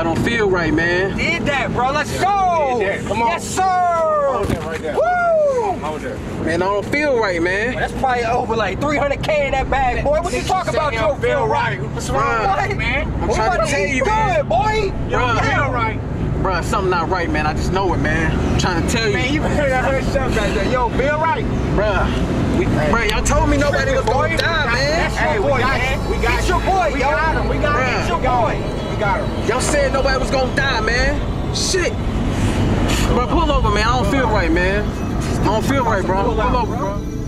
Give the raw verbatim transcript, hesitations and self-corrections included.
I don't feel right, man. Did that, bro. Let's go. Did that. Come on. Yes, sir. Hold that right there. Woo. Hold that. Man, I don't feel right, man. That's probably over like three hundred K in that bag, boy. What you talking about? You don't feel right. What's wrong with you, man? I'm trying to tell you, man. Good, boy. You don't feel right. Bruh, something not right, man. I just know it, man. I'm trying to tell you. Man, you better heard something back there. Yo, feel right. Bruh, we, hey. bruh, y'all told me nobody was gonna die, man. That's your boy, man. We got your boy, yo. We got him. We got him. It's your boy. We got him. Y'all said nobody was gonna die, man. Shit. Bruh, pull over, man. I don't feel right, man. I don't feel right, bro. Pull over, bro.